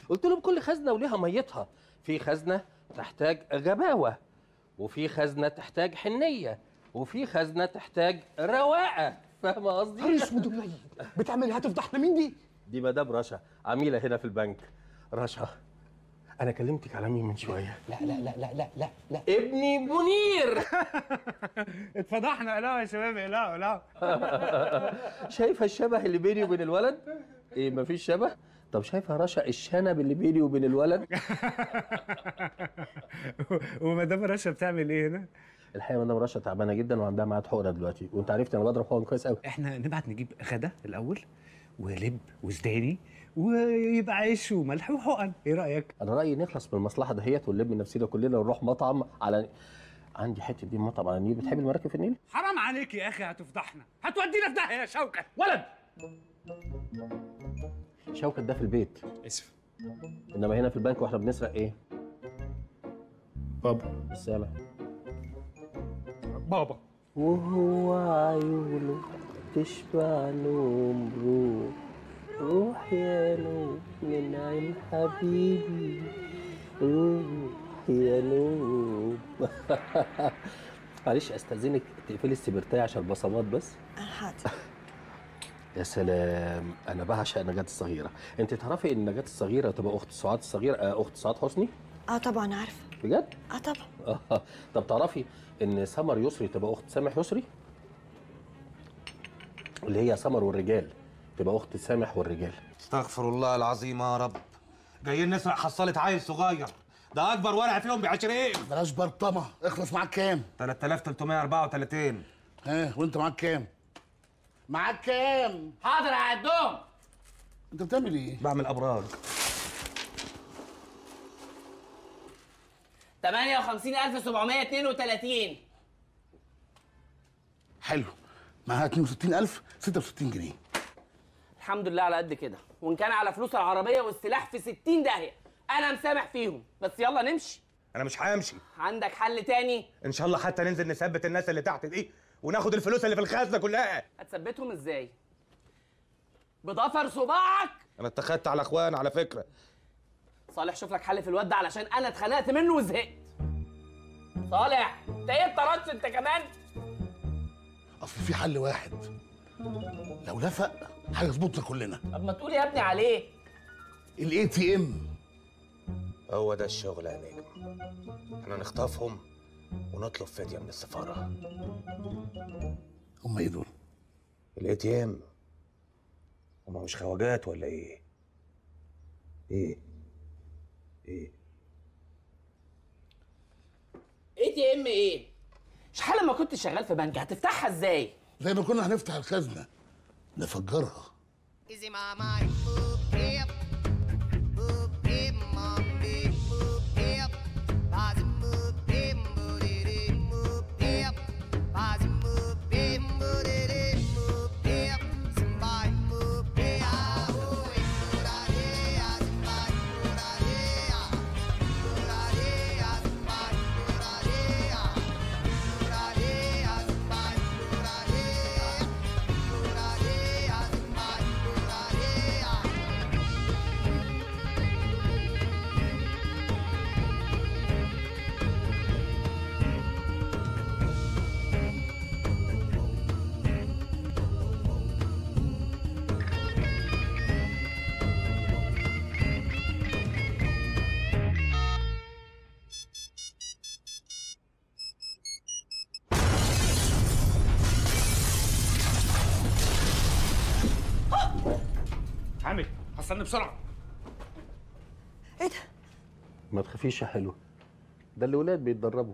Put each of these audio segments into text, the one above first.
قلت لهم كل خزنه وليها ميتها، في خزنه تحتاج غباوه، وفي خزنه تحتاج حنيه، وفي خزنه تحتاج رواقه. فاهمه قصدي؟ نهار اسود قليل، بتعمل هتفضحنا مين دي؟ دي مدام رشا، عميله هنا في البنك. رشا، انا كلمتك على مين من شويه؟ لا لا لا لا لا لا لا ابني منير. اتفضحنا. لا يا شباب، لا لا. شايفه الشبه اللي بيني وبين الولد؟ ايه مفيش شبه؟ طب شايفه رشا الشنب اللي بيني وبين الولد؟ ومدام رشا بتعمل ايه هنا؟ الحقيقه مدام رشا تعبانه جدا وعندها ميعاد حقنه دلوقتي، وانت عرفت انا بضرب حقن كويس قوي. احنا نبعت نجيب غدا الاول ولب وزداني ويبقى عيش وملح وحقن، ايه رايك؟ انا رايي نخلص من المصلحه دهيت ونلم نفسنا كلنا ونروح مطعم على عندي حته دي مطعم على النيل. بتحب المراكب في النيل؟ حرام عليك يا اخي، هتفضحنا، هتودينا في داهيه يا شوكت. ولد شوكت ده في البيت، اسف. انما هنا في البنك واحنا بنسرق ايه؟ بابا. السامع. بابا. وهو عيونه تشبع نوم، روح روح يا نوم من عين حبيبي، روح يا نوم. معلش استاذنك تقفلي السبرتايه عشان البصمات بس. حاضر. يا سلام، انا بعشق نجاة الصغيره. انت تعرفي ان نجاة الصغيره تبقى اخت سعاد الصغيره، اخت سعاد حسني؟ طبعا عارفه. بجد؟ طبعا. طب تعرفي ان سمر يسري تبقى اخت سامح يسري؟ اللي هي سمر والرجال تبقى اخت سامح والرجال. استغفر الله العظيم يا رب، جايين نسرق حصاله عيل صغير، ده اكبر ورقه فيهم ب20. بلاش برطمه، اخلص. معاك كام؟ 3334. ها وانت معاك كام؟ معاك كام؟ حاضر هعدهم. انت بتعمل ايه؟ بعمل ابراج. 58732. حلو، معاها 62000 66 جنيه. الحمد لله على قد كده، وان كان على فلوس العربيه والسلاح في 60 داهيه انا مسامح فيهم، بس يلا نمشي. انا مش همشي. عندك حل تاني؟ ان شاء الله حتى ننزل نثبت الناس اللي تحت دي وناخد الفلوس اللي في الخزنه كلها. هتثبتهم ازاي؟ بضفر صباعك؟ انا اتخذت على اخوان على فكره. صالح شوف لك حل في الواد ده علشان انا اتخنقت منه وزهقت. صالح انت ايه الطرش انت كمان؟ اصل في حل واحد، لو لفق هيظبطنا كلنا. طب ما تقول يا ابني عليه. الاي تي ام. هو ده الشغل يا نجم. احنا نخطفهم ونطلب فديه من السفاره. هم ايه دول؟ الاي تي ام. هم مش خواجات ولا ايه؟ ايه اي تي ام ايه؟ شحال لما كنت شغال في بنك هتفتحها ازاي؟ زي ما كنا هنفتح الخزنه نفجرها. حامد حصلني بسرعه. ايه ده؟ ما تخافيش يا حلوه، ده اللي ولاد بيتدربوا.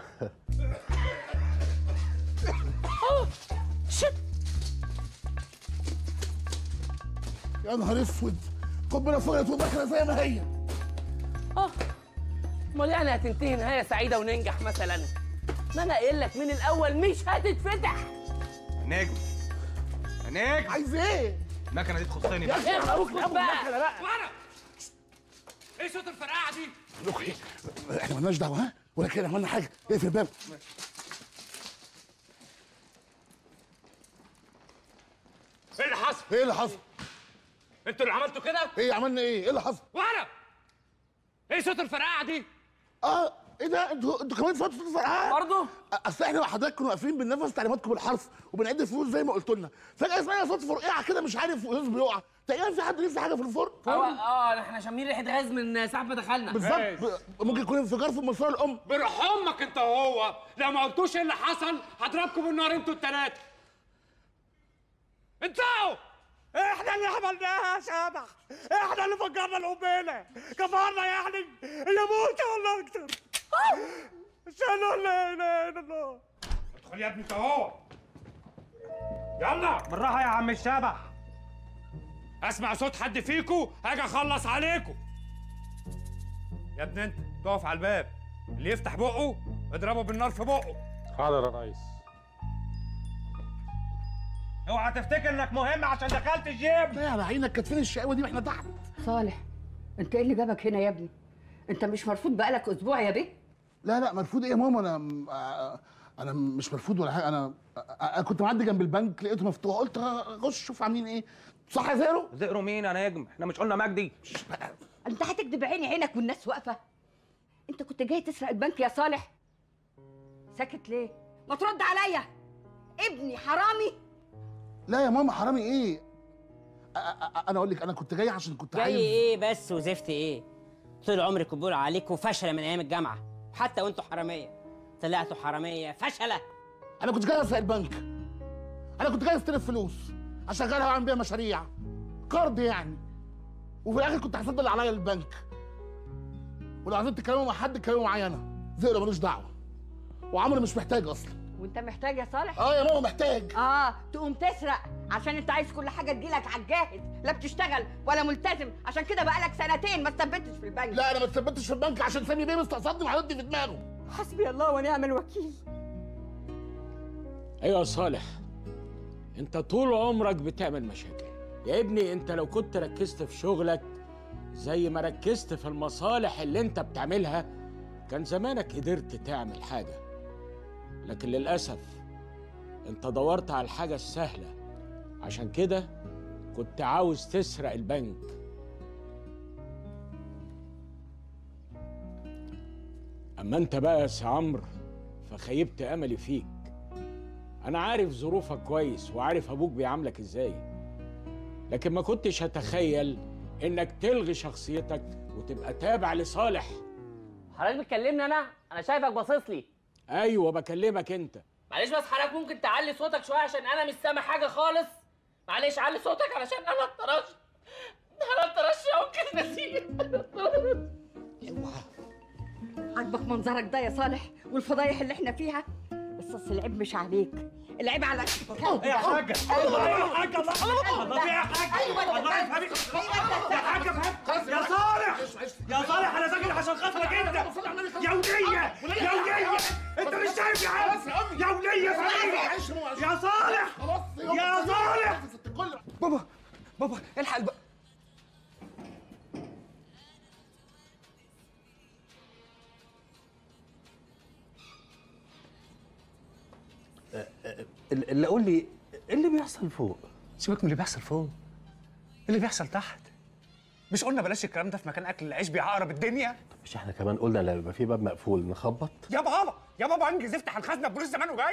يا نهار اسود، قنبله فضلت وداخله زي ما هي. امال يعني هتنتهي نهايه سعيده وننجح مثلا؟ ما انا قايل لك من الاول مش هتتفتح. نجم يا نجم، عايز ايه؟ المكنه دي تخصني يا بقى. اخي اروح بقى. وانا ايه صوت الفرقعه دي؟ لكم ايه؟ احنا مالناش دعوه، ها؟ ولا كده عملنا حاجه؟ اقفل الباب. ايه اللي حصل؟ ايه اللي حصل؟ انتوا اللي عملتوا كده؟ ايه عملنا ايه؟ ايه اللي حصل؟ وانا ايه صوت الفرقعه دي؟ ايه ده؟ انتوا كمان صوت فرقعه؟ برضه؟ اصل احنا وحضرتك كنا واقفين بننفذ تعليماتكم بالحرف وبنعد الفلوس زي ما قلت لنا، فجاه سمعنا صوت فرقعه كده مش عارف فلوس بيقع، تقريبا في حد لسه حاجه في الفرن. احنا شامين ريحه غاز من ساعه ما دخلنا. بالظبط، ممكن يكون انفجار في الماسوره الام. بروح امك انت وهو، لو ما قلتوش ايه اللي حصل هضربكم بالنار انتوا التلاته. انتوا احنا اللي عملناها يا شبح، احنا اللي فجرنا القنبله، كفرنا يعني اللي موت ولا اكتر. اشهد لا اله الا الله. ادخل يا ابني انت وهو. يلا بالراحه يا عم الشبح. اسمع صوت حد فيكو هاجي اخلص عليكم. يا ابني انت تقف على الباب، اللي يفتح بقه اضربه بالنار في بقه. حاضر يا ريس. اوعى تفتكر انك مهم عشان دخلت الجيم. لا على عينك، كانت فين الشقاوه دي واحنا تحت؟ صالح، انت ايه اللي جابك هنا يا ابني؟ انت مش مرفوض بقالك اسبوع يا بيه؟ لا مرفوض ايه يا ماما؟ انا مش مرفوض ولا حاجه، انا كنت معدي جنب البنك لقيته مفتوح، قلت اخش اشوف عاملين ايه. صح يا زيرو؟ زئروا مين يا نجم؟ احنا مش قلنا مجدي؟ انت هتكدب عينك والناس واقفه؟ انت كنت جاي تسرق البنك يا صالح؟ ساكت ليه؟ ما ترد عليا، ابني حرامي. لا يا ماما حرامي ايه؟ انا اقول لك، انا كنت جاي عشان كنت جاي عايز ايه بس وزفت ايه؟ طول عمرك بقول عليكم فشله من ايام الجامعه، حتى وانتوا حراميه طلعتوا حراميه فشله. انا كنت جاي اسرق البنك، انا كنت جاي استلف فلوس اشغلها واعمل بيها مشاريع قرض يعني، وفي الاخر كنت هسدد اللي عليا للبنك. ولو عايزين تتكلموا مع حد اتكلموا معايا انا، زئرو ملوش دعوه، وعمرو مش محتاج اصلا. وانت محتاج يا صالح؟ يا ماما محتاج. تقوم تسرق عشان انت عايز كل حاجه تجيلك على الجاهز، لا بتشتغل ولا ملتزم، عشان كده بقالك سنتين ما اتثبتش في البنك. لا انا ما اتثبتش في البنك عشان سامي بيه مستقصدني وهيودي في دماغه. حسبي الله ونعم الوكيل. ايوه يا صالح، انت طول عمرك بتعمل مشاكل يا ابني. انت لو كنت ركزت في شغلك زي ما ركزت في المصالح اللي انت بتعملها كان زمانك قدرت تعمل حاجة، لكن للأسف انت دورت على الحاجة السهلة، عشان كده كنت عاوز تسرق البنك. اما انت بقى يا سي عمرو فخيبت املي فيك. انا عارف ظروفك كويس وعارف ابوك بيعاملك ازاي، لكن ما كنتش هتخيل انك تلغي شخصيتك وتبقى تابع لصالح. حضرتك بتكلمني انا شايفك باصص لي. ايوه بكلمك انت. معلش بس حضرتك ممكن تعلي صوتك شويه عشان انا مش سامع حاجه خالص. معلش علي صوتك علشان انا اتطرشت. ممكن نسيت. اوعى. عاجبك منظرك ده يا صالح والفضايح اللي احنا فيها؟ بس اصل العيب مش عليك، العيب على ايه يا حاجه؟ ايوه يا حاجه، الله يا حاجه، الله يفهمك يا حاجه. يا صالح يا صالح، انا ساكت عشان خاطرك انت يا وليه يا وليه. انت مش شايف يا عم يا وليه فهمني يا صالح يا صالح. بابا الحق الباب. اللي قول لي ايه اللي بيحصل فوق؟ سيبك من اللي بيحصل فوق، اللي بيحصل تحت. مش قلنا بلاش الكلام ده في مكان اكل العيش بيعقرب الدنيا؟ مش احنا كمان قلنا لما يبقى في باب مقفول نخبط؟ يا بابا يا بابا انجز افتح الخزنه، البوليس زمانه جاي.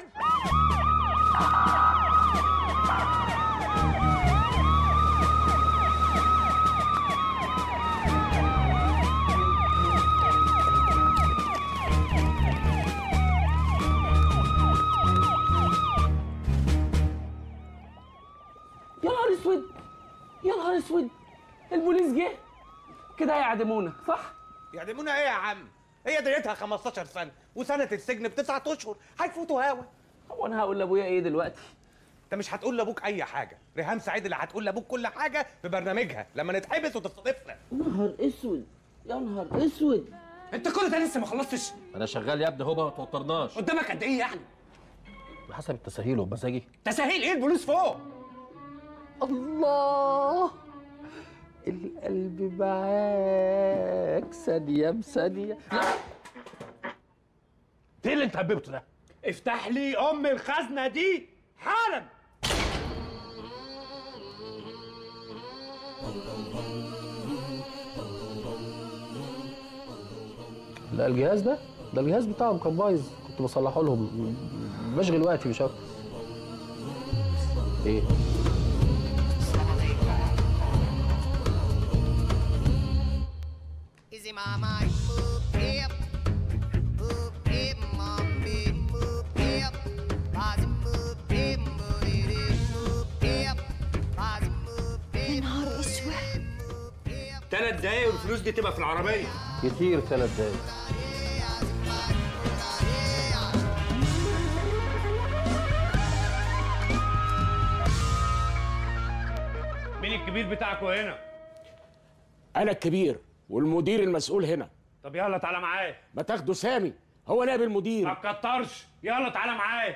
يا نهار اسود يا نهار اسود، البوليس جه كده هيعدمونا صح؟ يعدمونا ايه يا عم؟ هي دنيتها 15 سنه وسنه السجن ب9 اشهر، هيفوتوا هوا. هو انا هقول لابويا ايه دلوقتي؟ انت مش هتقول لابوك اي حاجه، ريهام سعيد اللي هتقول لابوك كل حاجه في برنامجها لما نتحبس وتستضيفنا. يا نهار اسود يا نهار اسود. انت كل ده لسه ما خلصتش؟ انا شغال يا ابني هو ما توترناش. قدامك قد ايه يعني؟ بحسب التساهيل وبمزاجي. تساهيل ايه؟ البوليس فوق. الله، القلب معاك ثانية بثانية. ايه اللي انت هببته ده؟ افتح لي ام الخزنه دي حالا. لا الجهاز ده الجهاز بتاعهم كان بايظ، كنت بصلحه لهم، بشغل وقتي مش اكتر. ايه؟ يا نهار اسود. 3 دقايق والفلوس دي تبقى في العربيه. كتير 3 دقايق. مين الكبير بتاعكوا هنا؟ انا الكبير والمدير المسؤول هنا. طب يلا تعالى معايا. ما تاخده سامي، هو نائب المدير. ما تكترش، يلا تعالى معايا.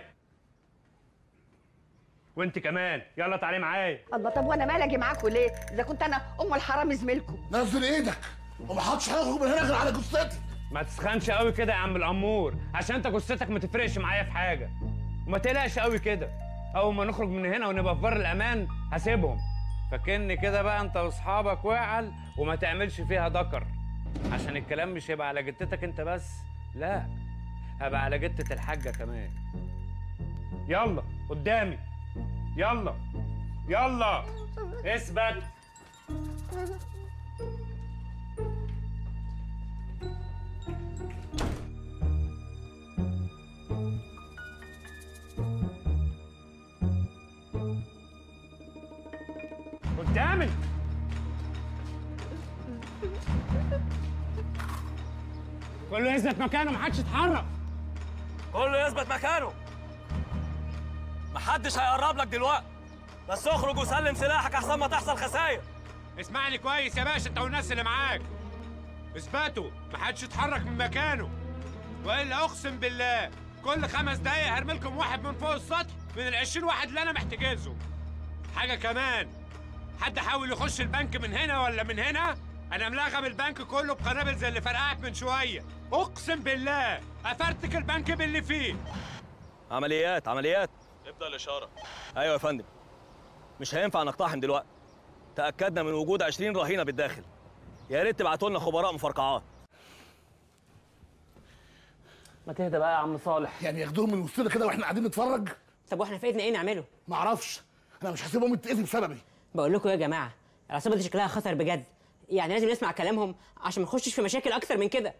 وانت كمان يلا تعالي معايا. الله، طب وانا مالي اجي معاكوا ليه؟ اذا كنت انا ام الحرام زميلكم. نزل ايدك وما حدش هيخرج من هنا غير على جثتي. ما تسخنش قوي كده يا عم الامور، عشان انت جثتك ما تفرقش معايا في حاجه. وما تقلقش قوي كده، اول ما نخرج من هنا ونبقى في بر الامان هسيبهم. فكني كده بقى انت واصحابك واعل وما تعملش فيها دكر، عشان الكلام مش هيبقى على جتتك انت بس، لا هبقى على جتة الحاجه كمان. يلا قدامي، يلا يلا اثبت. قدامي. كله يثبت مكانه، محدش يتحرك. كله يثبت مكانه، محدش هيقرب لك دلوقتي، بس اخرج وسلم سلاحك احسن ما تحصل خساير. اسمعني كويس يا باشا انت والناس اللي معاك، اثبتوا محدش يتحرك من مكانه، والا اقسم بالله كل 5 دقايق هرمي لكم واحد من فوق السطح من ال20 واحد اللي انا محتاجزهم. حاجه كمان، حد حاول يخش البنك من هنا ولا من هنا، انا ملغم البنك كله بقنابل زي اللي فرقعت من شويه، اقسم بالله افرتك البنك باللي فيه. عمليات ابدا الاشاره. ايوه يا فندم، مش هينفع نقتحم دلوقتي، تاكدنا من وجود 20 رهينه بالداخل، يا ريت تبعتوا لنا خبراء مفرقعات. ما تهدى بقى يا عم صالح. يعني ياخدوهم من وسطنا كده واحنا قاعدين نتفرج؟ طب واحنا في ايدنا ايه نعمله؟ معرفش، انا مش هسيبهم يتأذوا بسببي. بقول لكم يا جماعه العصابه دي شكلها خطر بجد، يعني لازم نسمع كلامهم عشان ما نخشش في مشاكل اكتر من كده.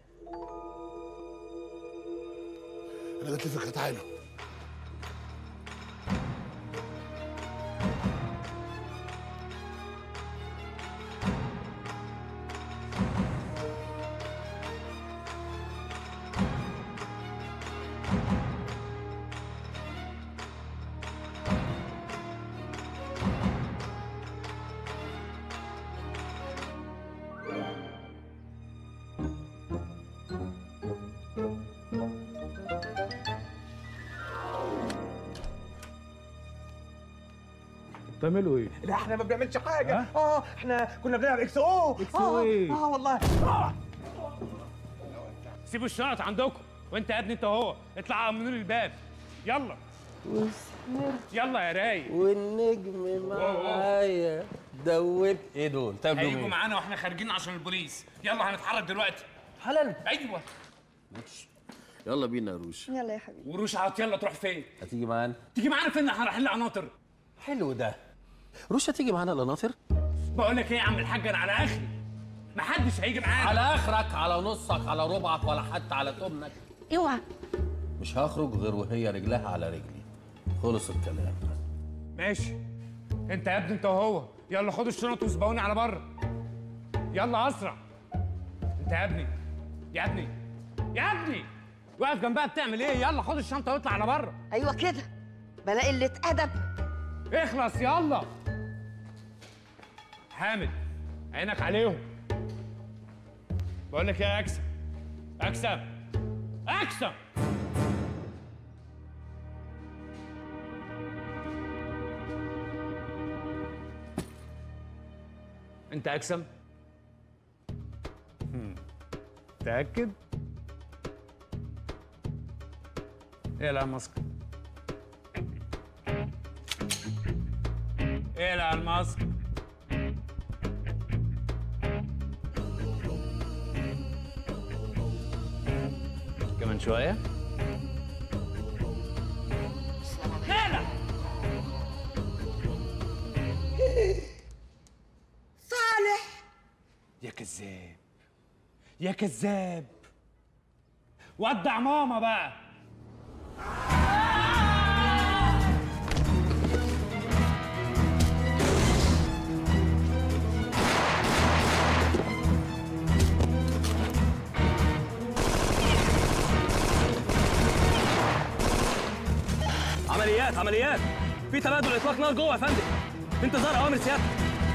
انا جات لي فكره، تعالوا. بتعملوا ايه؟ لا احنا ما بنعملش حاجه. احنا كنا بنلعب اكس او. ايه؟ والله. سيبوا الشنط عندكم، وانت يا ابني انت وهو اطلعوا امنوا لي الباب. يلا يلا يا رايق. والنجم معايا دوب. ايه دول؟ هيجوا معانا واحنا خارجين عشان البوليس. يلا هنتحرك دلوقتي حلال. ايوه يلا بينا يا روش. يلا يا حبيبي. وروش عاط. يلا تروح فين؟ هتيجي معانا؟ تيجي معانا فين؟ احنا رايحين لقناطر. حلو ده. روش هتيجي معانا لقناطر؟ بقول لك ايه يا عم الحاج، انا على اخري، محدش هيجي معانا. على اخرك، على نصك، على ربعك، ولا حتى على تمنك. اوعى. مش هخرج غير وهي رجلها على رجلي. خلص الكلام. ماشي. انت يا ابني انت وهو يلا خدوا الشنط وسبقوني على بره. يلا اسرع. انت يا ابني يا ابني يا ابني واقف جنبها بتعمل ايه؟ يلا خد الشنطه واطلع على بره. ايوه كده، بلاقي قله ادب. اخلص يلا. حامد عينك عليهم. بقول لك ايه يا اكسم، اكسم اكسم. انت اكسم؟ متأكد؟ اقلع الماسك. اقلع الماسك. شويه. خالة صالح يا كذاب يا كذاب، ودع ماما بقى. عمليات في تبادل اطلاق نار جوه يا فندم، في انتظار اوامر سيادتك.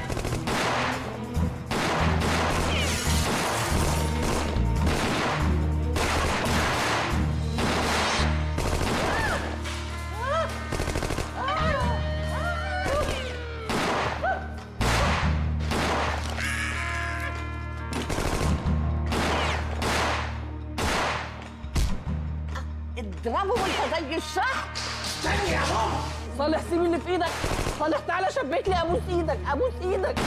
اضربه وانت زي الشهر. استني يا ماما. صالح سيب اللي في ايدك. صالح تعالى شبك لي، ابوس ايدك ابوس ايدك.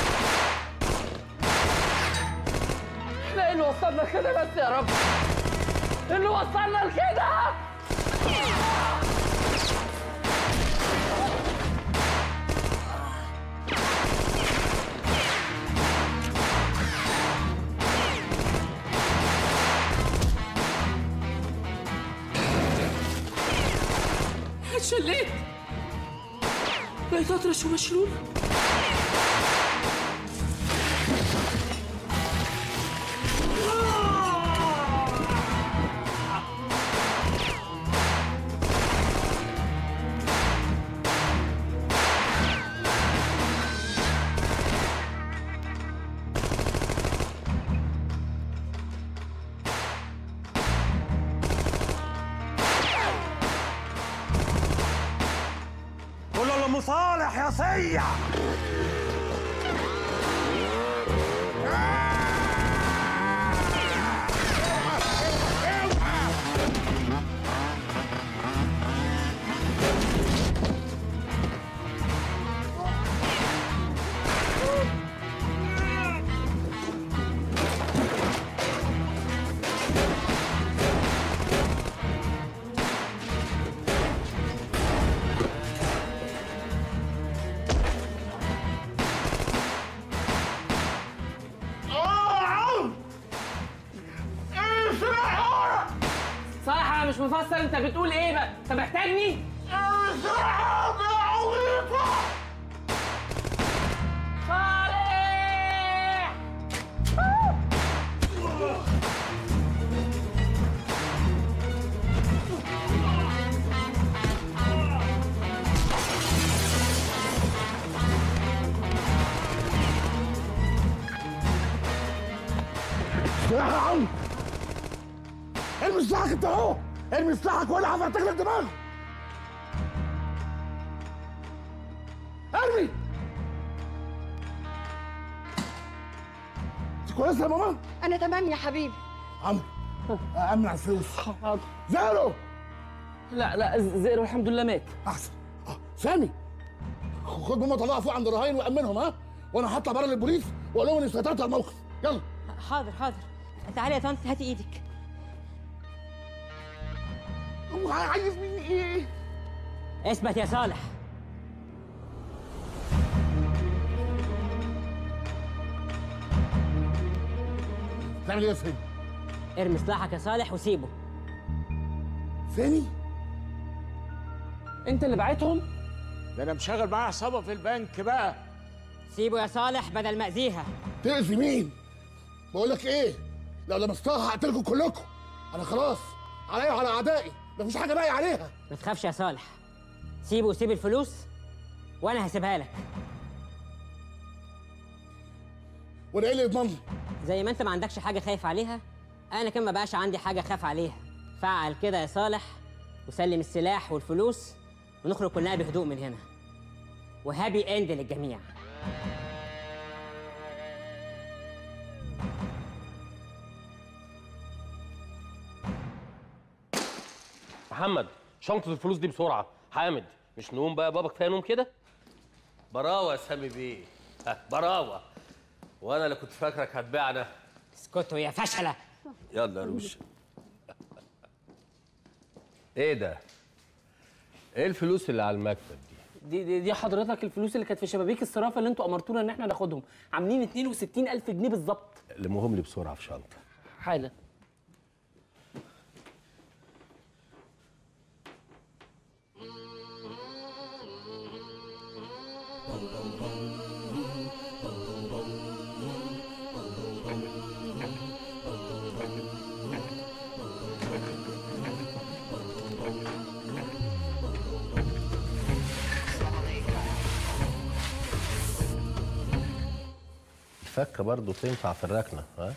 احنا ايه اللي وصلنا لكده بس يا رب؟ ايه اللي وصلنا لكده؟ اتشليت، بقيت اطرش ومشلول. صالح يا صيع. مش مفسر انت بتقول ايه بقى؟ انت محتاجني؟ صالح! يا عم ارمي سلاحك انت اهو، ارمي سلاحك ولا هفتح لك دماغك. ارمي. انت كويسه يا ماما؟ انا تمام يا حبيبي. عمرو امن على الفلوس. حاضر. زيرو. لا زيرو الحمد لله مات. احسن. سامي خد ماما طلعها فوق عند الرهاين وامنهم، ها؟ وانا هطلع بره للبوليس واقول لهم اني سيطرت على الموقف. يلا. حاضر حاضر. تعالي يا طنط هاتي ايدك. هو عايز مني ايه؟ اثبت يا صالح. تعمل ايه يا سامي؟ ارمي سلاحك يا صالح وسيبه. سامي؟ انت اللي بعتهم؟ ده انا مشغل معاه عصابه في البنك بقى. سيبه يا صالح بدل ما اذيها. تأذي مين؟ بقول لك ايه؟ لو لمستها هقتلكم كلكم. انا خلاص عليا وعلى اعدائي، مفيش حاجه باقي عليها. ما تخافش يا صالح، سيبه وسيب الفلوس وانا هسيبها لك. وانا ايه اللي يضمن؟ زي ما انت ما عندكش حاجه خايف عليها، انا كمان ما بقاش عندي حاجه خاف عليها. فعل كده يا صالح وسلم السلاح والفلوس ونخرج كلنا بهدوء من هنا، وهابي اند للجميع. محمد شنطة الفلوس دي بسرعة. حامد مش نقوم بقى بابا، كفاية نوم كده؟ براوة يا سامي بيه، براوة. وانا اللي كنت فاكرك هتبيعنا. اسكتوا يا فشلة. يلا يا روش. ايه ده؟ ايه الفلوس اللي على المكتب دي حضرتك الفلوس اللي كانت في شبابيك الصرافه اللي انتوا امرتونا ان احنا ناخدهم، عاملين 62,000 جنيه بالظبط. لمهم لي بسرعه في شنطه. حالا. الفكه برضه تنفع في الركنه ها؟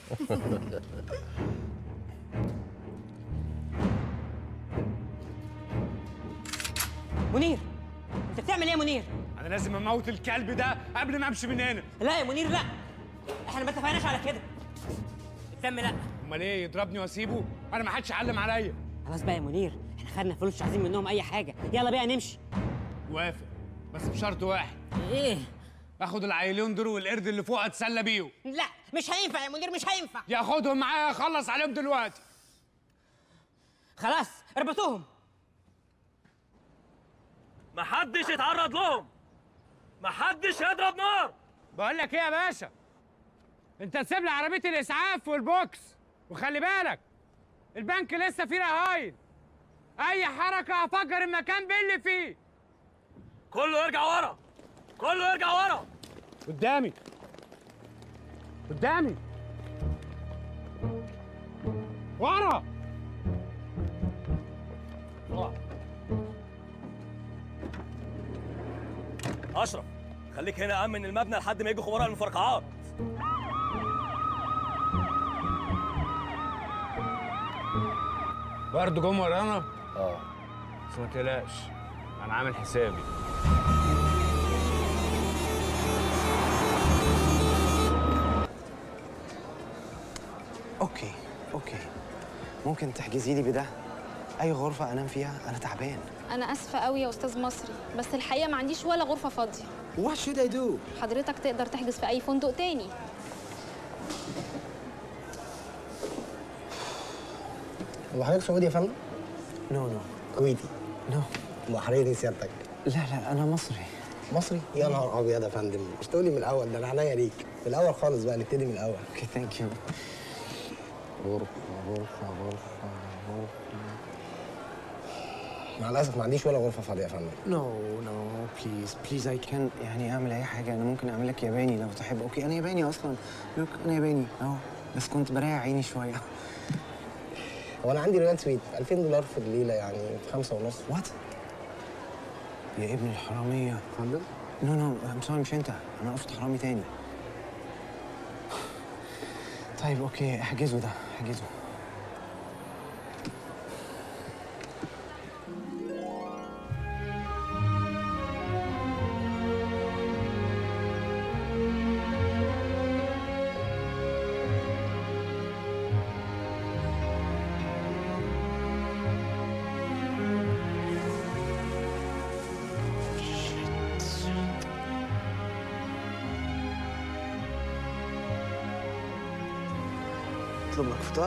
منير، انت بتعمل ايه يا منير؟ انا لازم اموت الكلب ده قبل ما امشي من هنا. لا يا منير لا، احنا ما اتفقناش على كده. الدم لا. امال ايه، يضربني واسيبه؟ انا ما حدش علم عليا. خلاص بقى يا منير، احنا خدنا فلوس مش عايزين منهم اي حاجه، يلا بقى نمشي. وافق، بس بشرط واحد. ايه؟ اخد العيلين دول والقرد اللي فوق اتسلى بيهم. لا مش هينفع يا منير، مش هينفع. ياخدهم معايا اخلص عليهم دلوقتي. خلاص اربطوهم. محدش يتعرض لهم، محدش يضرب نار. بقول لك ايه يا باشا، انت تسيب لي عربيه الاسعاف والبوكس، وخلي بالك البنك لسه فيه رهاين، اي حركه هفجر المكان باللي فيه. كله يرجع ورا، كله يرجع ورا. قدامي قدامي ورا. اشرف خليك هنا امن المبنى لحد ما يجوا خبراء المفرقعات. برضه جم ورانا؟ بس ما تقلقش انا عامل حسابي. اوكي ممكن تحجزي لي بده اي غرفه انام فيها؟ انا تعبان. أنا آسفة قوي يا أستاذ مصري، بس الحقيقة ما عنديش ولا غرفة فاضية. What should I do؟ حضرتك تقدر تحجز في أي فندق تاني. هو حضرتك سعودي يا فندم؟ نو كويتي؟ نو. بحريني سيادتك؟ لا انا مصري. مصري؟ يا نهار ابيض يا فندم، مش تقولي من الاول، ده انا عينيا ليك. من الاول خالص بقى، نبتدي من الاول. اوكي ثانك يو. غرفة. مع الاسف ما عنديش ولا غرفه فاضيه يا فندم. نو بليز اي كان يعني اعمل اي حاجه. انا ممكن اعمل لك ياباني لو تحب. اوكي انا ياباني اصلا. لوك انا ياباني اهو، بس كنت براعي عيني شويه. هو انا عندي رويال سويت $2000 في الليله، يعني في 5.5. وات؟ يا ابن الحراميه. فندم؟ نو مش انت، انا اقصد حرامي تاني. طيب اوكي احجزه ده، احجزه. اطلب لك فطار.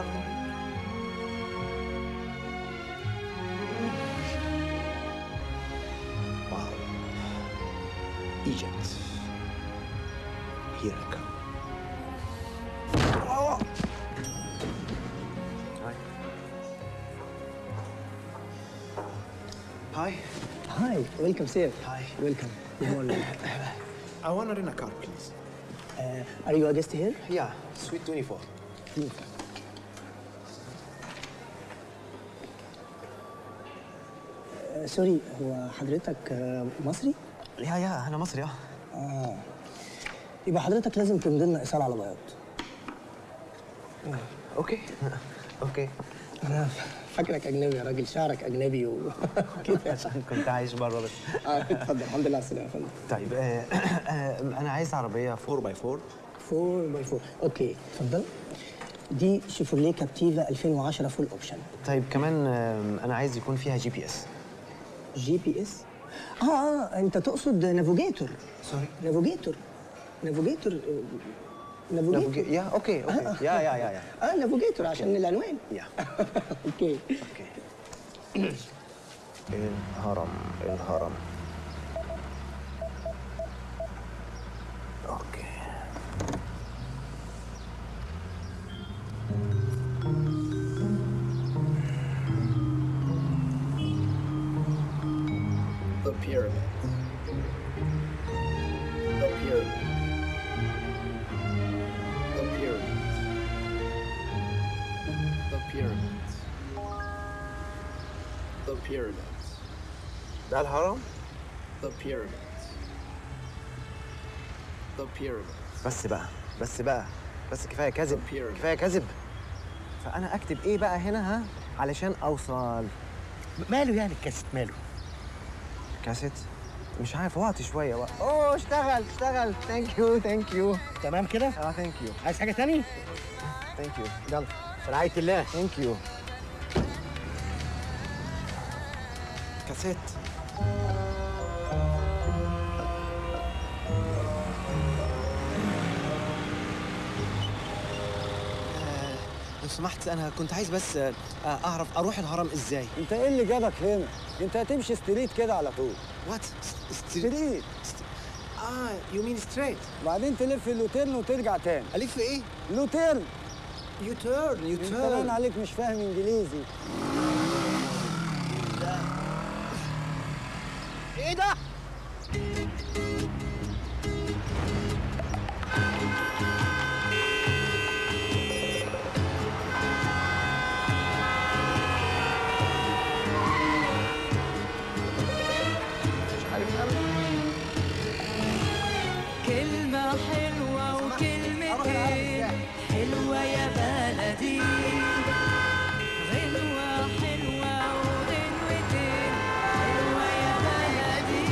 واو. Egypt. Here I come. Hi. Hi, welcome sir. Hi. Welcome. Good morning. I want to rent a car, please. Are you a guest here? Yeah, Suite 24. سوري، هو حضرتك مصري؟ يا انا مصري. يبقى حضرتك لازم تمضي لنا ايصال على بياض. اوكي. انا فاكرك اجنبي يا راجل، شعرك اجنبي كده. كنت عايش بره بس. اتفضل. الحمد لله على السلامه يا فندم. طيب انا عايز عربيه 4x4. 4x4 اوكي اتفضل. دي شيفروليه كابتيفا 2010 فول اوبشن. طيب كمان انا عايز يكون فيها GPS. GPS؟ انت تقصد نافوجيتور. سوري. نافوجيتور. يا اوكي. يا نافوجيتور عشان العنوان. يا اوكي. الهرم الهرم. اوكي. The pyramid. The pyramid. The pyramid. The pyramids. The pyramids. ده الهرم؟ The pyramids. The pyramids. بس بقى بس كفايه كذب، كفايه كذب. فانا اكتب ايه بقى هنا علشان اوصل؟ ماله يعني الكاسيت ماله؟ كاسيت؟ مش عارف، وقت شويه وقت. اوه اشتغل. ثانك يو. تمام كده؟ ثانك يو. عايز حاجه تاني؟ ثانك يو. يلا في رعايه الله. ثانك يو. كاسيت. لو سمحت انا كنت عايز بس اعرف اروح الهرم ازاي. انت ايه اللي جابك هنا؟ انت هتمشي ستريت كده على طول. وات؟ ستريت. يو مين ستريت. بعدين تلف اللوتيرن وترجع تاني. الف ايه؟ لوتيرن. يوتيرن. انت باين عليك مش فاهم انجليزي. ايه ده؟ كلمة حلوة وكلمتين حلوة يا بلدي، غنوة حلوة وغنوتين حلوة يا بلدي،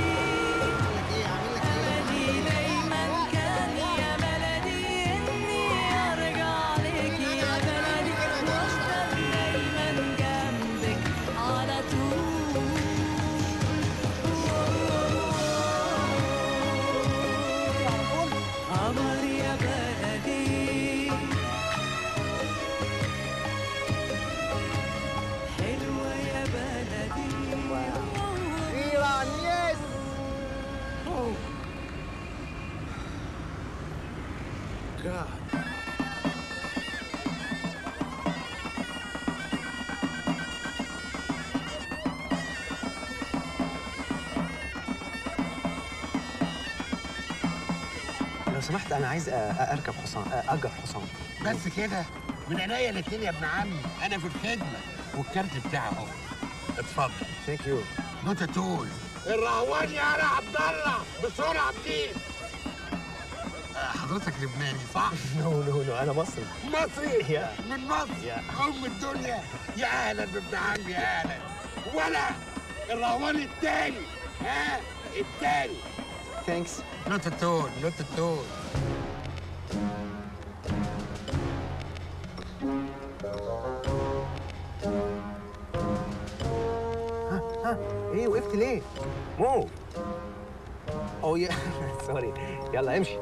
أملي دايما كان يا بلدي إني أرجع لك يا بلدي وأفضل دايما جنبك على طول. قمر يا بلدي حلوة يا بلدي. إيران يس. God. لو سمحت انا عايز اركب حصان، اجر حصان. بس كده؟ من عينيا الاتنين يا ابن عمي، انا في الخدمه والكارت بتاعي اهو. اتفضل. ثانك يو. نوت تول. الرهوان يا عبد الله بسرعه بليز. حضرتك لبناني صح؟ نو انا مصري. مصري؟ يا من مصر؟ يا ام الدنيا. يا اهلا بابن عمي يا اهلا. ولا الرهوان التاني التاني. ثانكس. نوت تول. ايه وقفت ليه؟ مو. اوه يا سوري. يلا امشي.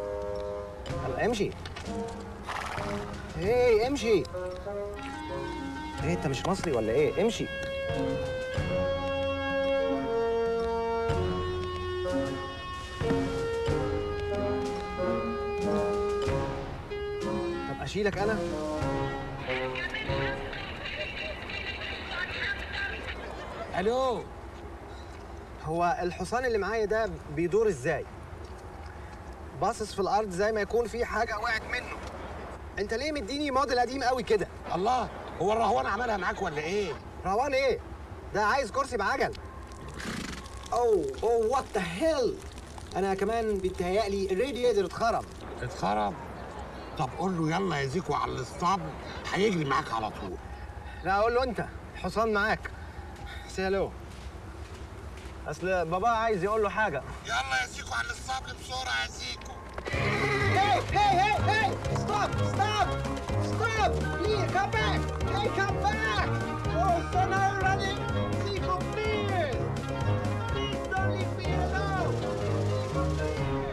ايه امشي. ايه انت مش مصري ولا ايه؟ امشي. طب اشيلك انا؟ الو. هو الحصان اللي معايا ده بيدور ازاي؟ باصص في الارض زي ما يكون في حاجه وقعت منه. انت ليه مديني موديل قديم قوي كده؟ الله، هو الرهوان عملها معاك ولا ايه؟ رهوان ايه؟ ده عايز كرسي بعجل. اوه وات ذا هيل. انا كمان بيتهيألي الرادياتور اتخرب؟ طب قول له يلا يا زيكو على الاسطبل، هيجري معاك على طول. لا اقول له انت الحصان معاك. سيلو. اصل بابا عايز يقول له حاجه. يلا يا زيكو على الاسطبل بسرعه يا زيكو. Hey! Stop! Please, come back! Hey, come back! Oh, so now you're running! Zico, please! Please don't leave me alone! Zico, please!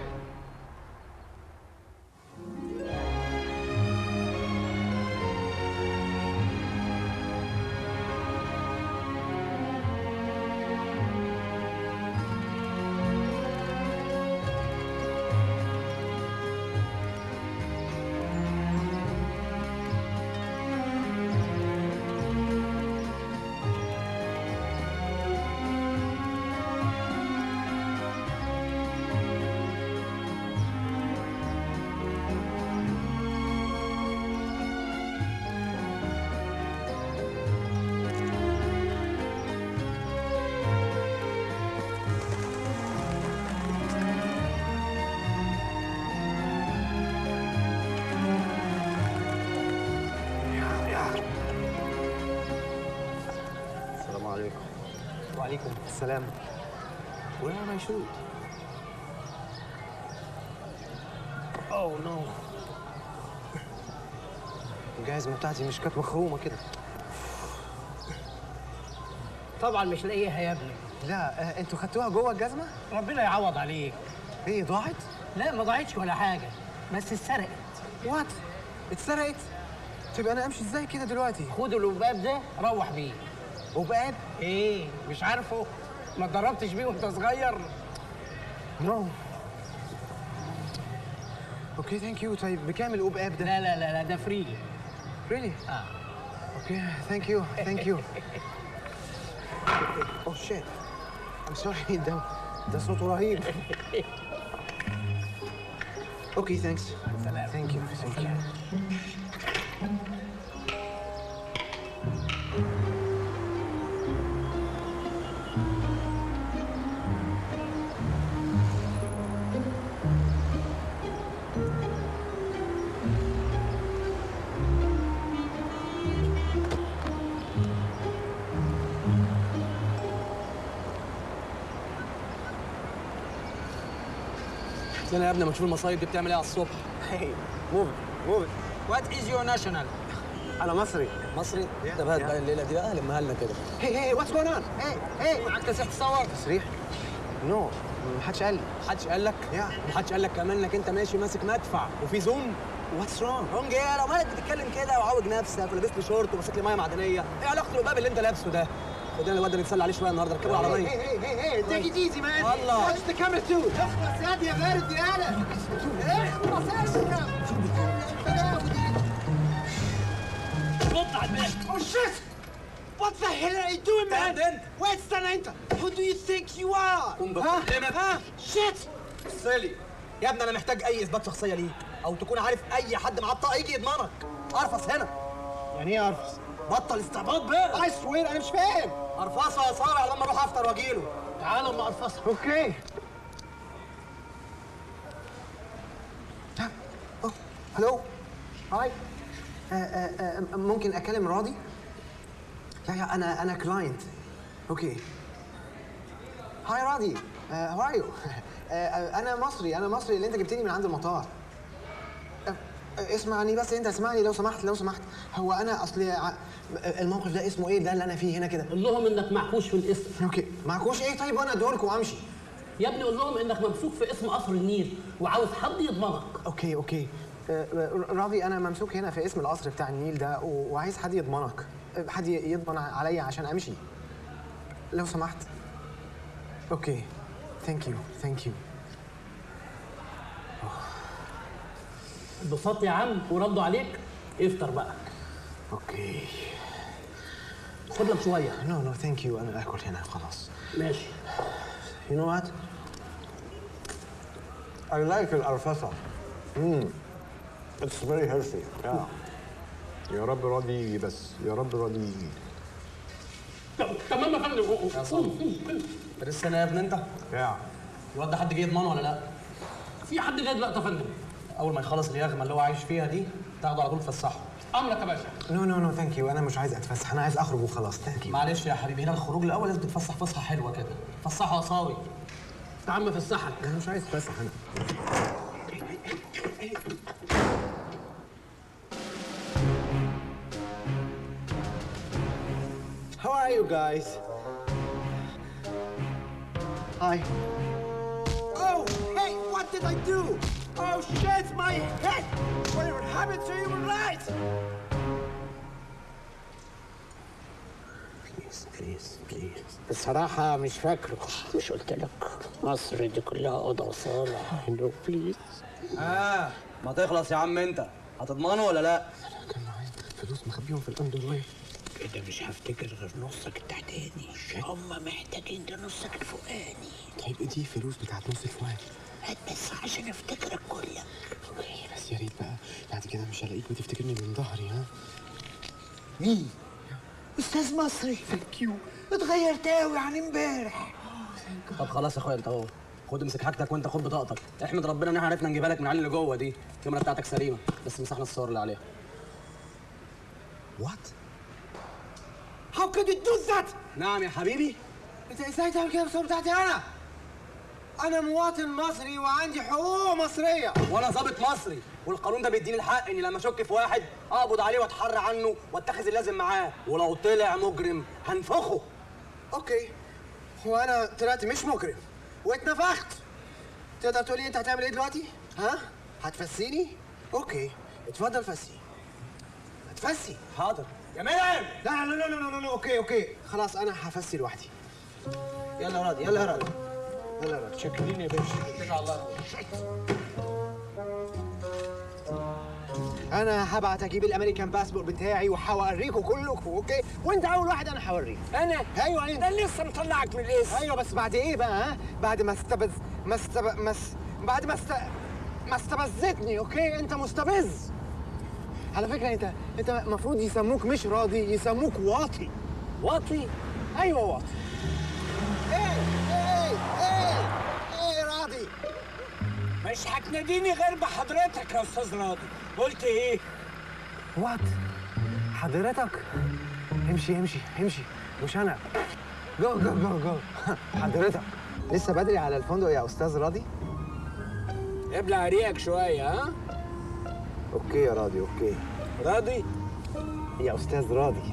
عليكم. وعليكم السلام. Where am I shoot? Oh no. الجزمة بتاعتي مش كانت مخرومة كده. طبعا مش لاقيها يا ابني. لا انتوا خدتوها جوه الجزمة؟ ربنا يعوض عليك. ايه ضاعت؟ لا ما ضاعتش ولا حاجة، بس اتسرقت. وات؟ اتسرقت؟ طيب انا امشي ازاي كده دلوقتي؟ خد القباب ده روح بيه. قباب؟ ايه مش عارفه؟ ما اتدربتش بيه وانت صغير؟ نو. اوكي ثانك يو. طيب بكام القباب ده؟ لا لا لا لا ده فري. ريلي؟ اوكي ثانك يو ثانك يو. اوه شيت. ام سوري. ده صوته رهيب. اوكي ثانكس. سلام. ثانك يو ثانك يو. انا يا ابني ما تشوف المصايب دي بتعمل ايه على الصبح. هي موف موف. وات از يور ناشونال؟ انا مصري. مصري؟ طب هات بقى الليله دي بقى لمها لنا كده. هي واتس جوين اون؟ هي معاك تسريح تصور؟ تسريح؟ نو ما حدش قال لي. محدش قال لك؟ ما حدش قال لك كمان انك انت ماشي ماسك مدفع وفي زوم؟ واتس رونج؟ رونج ايه؟ لو مالك بتتكلم كده وعوج نفسك ولابس لي شورت وماسك لي ميه معدنيه، ايه علاقه القباب اللي انت لابسه ده؟ خدنا الواد ده نتسلى عليه شويه النهارده، ركبوا العربيه. هي تيك ات ايزي مان. الله. واتش ذا كاميرا تو. اخلص يا دي يا بارد يا قلق. اخلص اشرب. رد على الباب. اوه شيت. What the hell are you doing, man? وين استنى انت؟ Who do you think you are? قوم بكلمك. شيت. بصلي يا ابني، انا محتاج اي اثبات شخصيه ليك او تكون عارف اي حد معاه بطاقه يجي يضمنك. ارفص هنا. يعني ايه ارفص؟ بطل استعباط بقى. I swear انا مش فاهم. ارفصها يا صارع لما اروح افطر واجيله. تعال اما ارفصها. اوكي. هلو. هاي. ممكن اكلم راضي؟ يا انا كلاينت. اوكي. هاي راضي. هاو ار يو؟ انا مصري اللي انت جبتني من عند المطار. اسمعني بس، انت اسمعني لو سمحت لو سمحت. هو انا اصلي الموقف ده اسمه ايه ده اللي انا فيه هنا كده؟ قول لهم انك معكوش في الاسم. اوكي معكوش ايه؟ طيب وانا ادوركم وامشي. يا ابني قول لهم انك ممسوك في اسم قصر النيل وعاوز حد يضمنك. اوكي راضي، انا ممسوك هنا في اسم القصر بتاع النيل ده وعايز حد يضمنك، حد يضمن عليا عشان امشي لو سمحت. اوكي ثانك يو. اتبسطت يا عم وردوا عليك؟ افطر بقى. اوكي. خد لك شويه. نو ثانك يو، انا اكل هنا خلاص. ماشي. You know what? I like القرفصة. It's very healthy. Yeah. يا رب راضي يجي بس، يا رب راضي يجي. تمام يا فندم. يا صاحبي لسه انا يا ابني انت؟ الواد ده حد جه يضمنه ولا لا؟ في حد جاي دلوقتي يا فندم. اول ما يخلص اليغمه اللي هو عايش فيها دي تاخده على طول تفسحه. امرك يا باشا. نو ثانك يو، انا مش عايز اتفسح، انا عايز اخرج وخلاص. ثانك يو. معلش يا حبيبي، هنا الخروج الاول لازم تتفسح فسحه حلوه كده. فسحه يا صاوي. يا عم فسحك. انا مش عايز اتفسح انا. How are you guys? Hi. Oh, hey, what did I do? Oh shit, my head! Whatever happened to human rights? Please. بصراحة مش فاكره. مش قلت لك مصر دي كلها أوضة وصالة. نو بليز. ما تخلص يا عم انت، هتضمنه ولا لا؟ كان معايا فلوس مخبيهم في الاندر وير. كده مش هفتكر غير نصك التحتاني. هم محتاجين ده نصك الفوقاني. طيب دي فلوس بتاعت نص الفوق. هات بس عشان افتكرك كلك. اوكي بس يا ريت بقى بعد كده مش هلاقيك وتفتكرني من ظهري. ها؟ مين؟ أستاذ مصري. ثانك يو. اتغيرت قوي عن امبارح. طب خلاص يا اخويا انت اهو، خد امسك حاجتك وانت خد بطاقتك. احمد ربنا ان احنا عرفنا نجيبها لك من العيال اللي جوه دي. الكاميرا بتاعتك سليمه بس مسحنا الصور اللي عليها. وات؟ How could you do that؟ نعم يا حبيبي. انت ازاي تعمل كده بالصوره بتاعتي انا؟ انا مواطن مصري وعندي حقوق مصريه وانا ضابط مصري، والقانون ده بيديني الحق اني لما اشك في واحد اقبض عليه واتحرى عنه واتخذ اللازم معاه، ولو طلع مجرم هنفخه. اوكي، وانا طلعت مش مجرم واتنفخت. تقدر تقول لي انت هتعمل ايه دلوقتي؟ ها؟ هتفسيني؟ اوكي، اتفضل فسي. هتفسي؟ حاضر. يا ميلان! لا لا لا لا لا لا، اوكي خلاص انا هفسي لوحدي. يلا يا راضي، يلا يا راضي. يلا يا راضي. شكرين يا باشا. اتكل على الله. انا هبعت اجيب الامريكان باسبور بتاعي وهوريكم كلكم، اوكي؟ وانت اول واحد انا هوريك. انا؟ ايوه انت. ده لسه مطلعك من الاسم. ايوه بس بعد ايه بقى؟ ها؟ بعد ما استبزتني، اوكي؟ انت مستبز. على فكره انت المفروض يسموك مش راضي، يسموك واطي. واطي؟ ايوه واطي. ايه راضي؟ مش هتناديني غير بحضرتك يا استاذ راضي. قلت ايه؟ وات؟ حضرتك؟ امشي مش انا. جو حضرتك لسه بدري على الفندق يا استاذ راضي؟ ابلع ريقك شويه. ها؟ اوكي يا راضي، اوكي. راضي؟ يا استاذ راضي.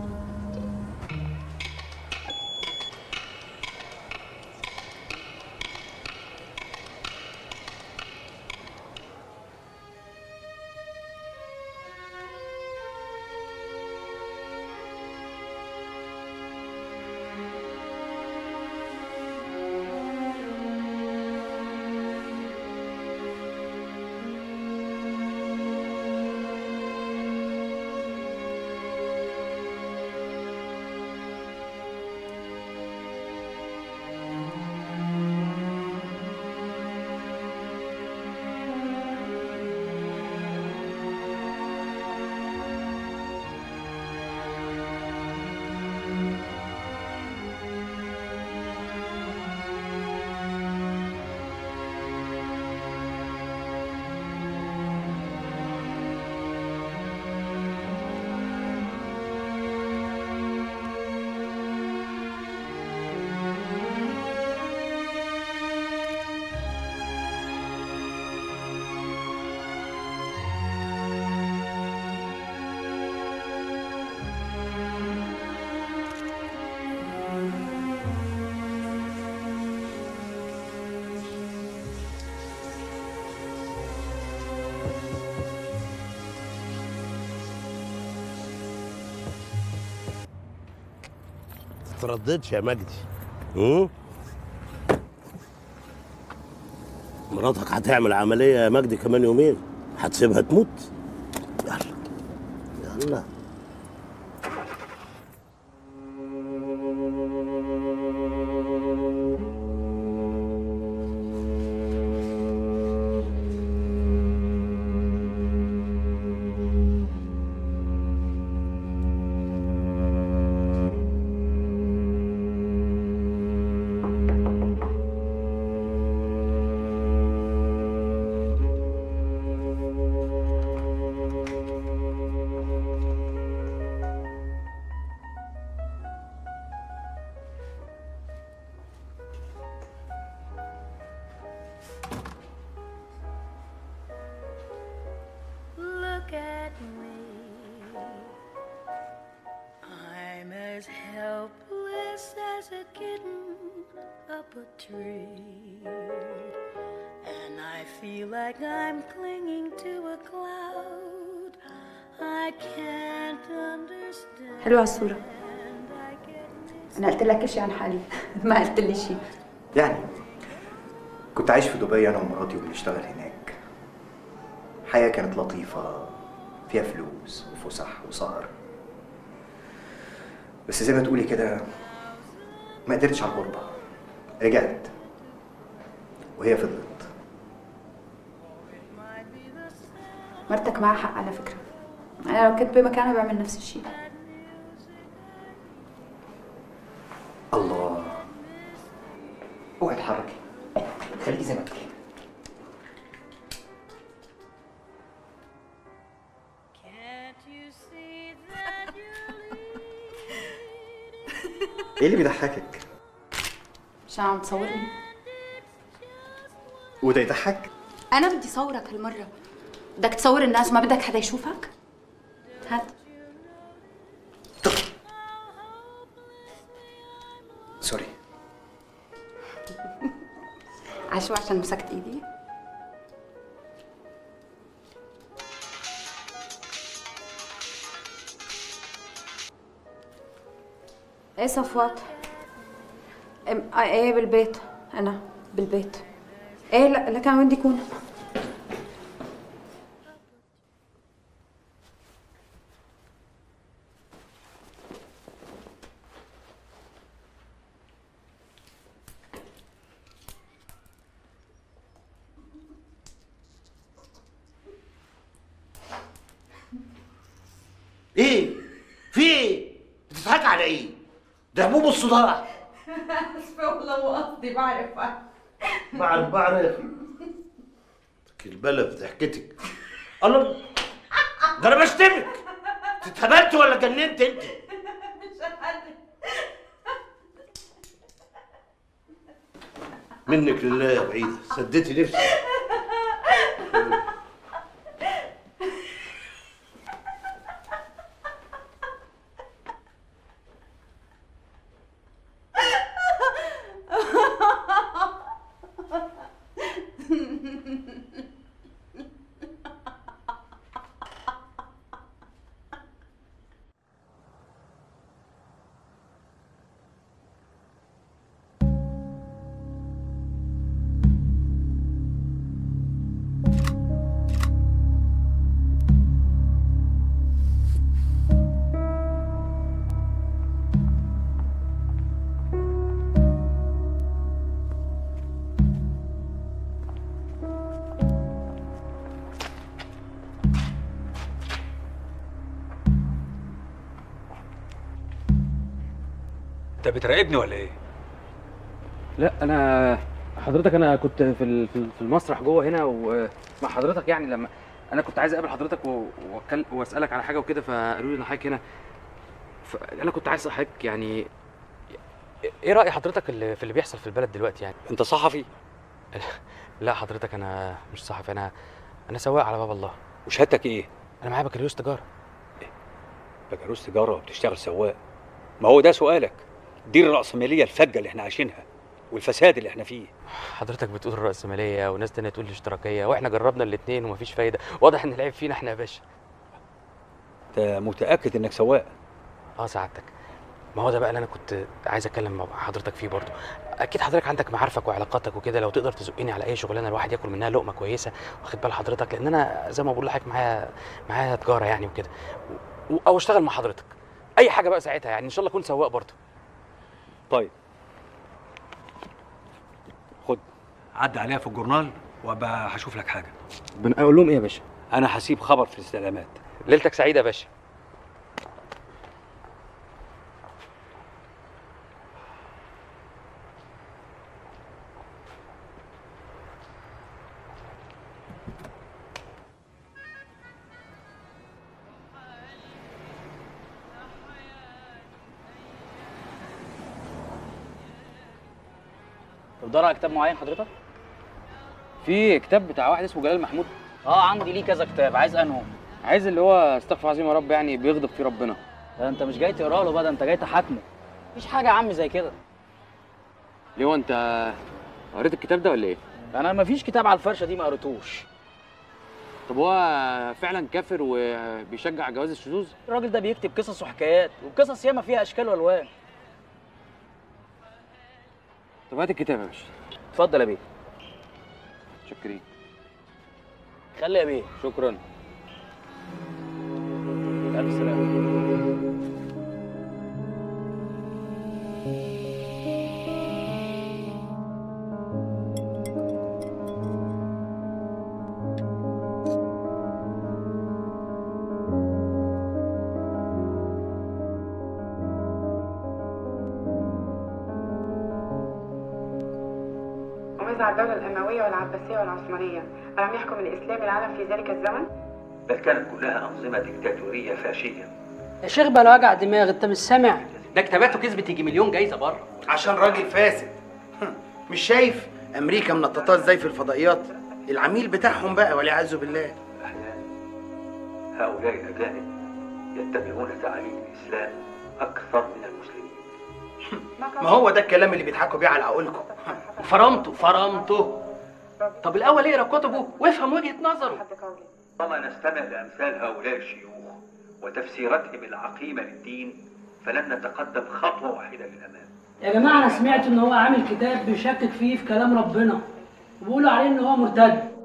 ترددش يا مجدي. مراتك هتعمل عملية يا مجدي كمان يومين، هتسيبها تموت؟ يلا Look at me. I'm as helpless as a kitten up a tree. And I feel like I'm clinging to a cloud. I can't understand. حلوة الصورة. أنا قلت لك إشي عن حالي، ما قلت لي شيء. يعني كنت عايش في دبي أنا ومراتي وبنشتغل هناك. الحياة كانت لطيفة، فيها فلوس وفسح وسهر. بس زي ما تقولي كده ما قدرتش على الغربة، رجعت وهي فضلت. مرتك معها حق على فكرة. أنا لو كنت بمكانها بعمل نفس الشيء. الله، اوعي تتحركي، خليكي زي ما انتي. ايه اللي بيضحكك؟ مش عم تصورني؟ وده يضحك؟ انا بدي صورك هالمره. بدك تصور الناس ما بدك حدا يشوفك؟ هات. سوري. عشو عشان مسكت ايدي؟ ايه صفوات؟ ايه بالبيت. انا بالبيت. ايه لا كان ودي يكون. ايه؟ في ايه؟ بتضحك على ايه؟ ده حبوب الصداع. اسفه والله مو قصدي بعرفك. بعرف. البلا في ضحكتك. الله، ده انا بشتمك. اتهبلت ولا جننت انت؟ منك لله يا بعيدة، سديتي نفسي. انت بتراقبني ولا ايه؟ لا انا حضرتك انا كنت في المسرح جوه هنا ومع حضرتك، يعني لما انا كنت عايز اقابل حضرتك واسالك على حاجه وكده، فقالوا لي ان حضرتك هنا. انا كنت عايز حضرتك يعني ايه راي حضرتك في اللي بيحصل في البلد دلوقتي يعني؟ انت صحفي؟ لا حضرتك انا مش صحفي، انا سواق على باب الله. وشهادتك ايه؟ انا معايا بكالوريوس تجاره. بكالوريوس تجاره وبتشتغل سواق؟ ما هو ده سؤالك. دي الرأسمالية الفجة اللي احنا عايشينها والفساد اللي احنا فيه. حضرتك بتقول الرأسمالية وناس تانية تقول الاشتراكية، واحنا جربنا الاتنين ومفيش فايدة، واضح ان العيب فينا احنا يا باشا. انت متأكد انك سواق؟ اه سعادتك. ما هو ده بقى اللي انا كنت عايز اتكلم مع حضرتك فيه برضه. اكيد حضرتك عندك معارفك وعلاقاتك وكده، لو تقدر تزقني على اي شغلانه الواحد ياكل منها لقمه كويسه، واخد بال حضرتك، لان انا زي ما بقول لحضرتك معايا تجاره يعني وكده، او اشتغل مع حضرتك اي حاجه بقى ساعتها، يعني ان شاء الله اكون سواق برضه. طيب خد عدى عليها في الجورنال وابقى هشوف لك حاجه. اقول لهم ايه يا باشا؟ انا هسيب خبر في الاستعلامات. ليلتك سعيده يا باشا. بتدور على كتاب معين حضرتك؟ في كتاب بتاع واحد اسمه جلال محمود. عندي ليه كذا كتاب، عايز انه؟ عايز اللي هو استغفر عظيم يا رب، يعني بيغضب فيه ربنا. ده انت مش جاي تقرا له بقى، ده انت جاي تحاكمه. مفيش حاجه يا عم زي كده. ليه هو انت قريت الكتاب ده ولا ايه؟ انا مفيش كتاب على الفرشه دي ما قريتوش. طب هو فعلا كافر وبيشجع جواز الشذوذ؟ الراجل ده بيكتب قصص وحكايات، والقصص ياما فيها اشكال والوان. طب هات الكتاب يا باشا. اتفضل يا بيه. شكرين. خلي يا بيه. شكرا. الف سلامه. وماذا عن الدولة الأموية والعباسية والعثمانية؟ ألم يحكم الإسلام العالم في ذلك الزمن؟ بل كانت كلها أنظمة ديكتاتورية فاشية. يا شيخ بلا وجع دماغ، انت مش سامع؟ ده كتاباته كسبت يجي مليون جايزه بره. عشان راجل فاسد. مش شايف امريكا منططاه ازاي في الفضائيات؟ العميل بتاعهم بقى والعياذ بالله. هؤلاء الأجانب يتبعون تعاليم الإسلام أكثر من المسلمين. ما هو ده الكلام اللي بيضحكوا بيه على عقولكم. فرمته. طب الاول اقرا كتبه وافهم وجهه نظره. طالما نستمع لأمثال هؤلاء الشيوخ وتفسيراتهم العقيمة للدين فلن نتقدم خطوة واحدة للأمام. يا جماعه انا سمعت ان هو عامل كتاب بيشكك فيه في كلام ربنا وبيقولوا عليه ان هو مرتد.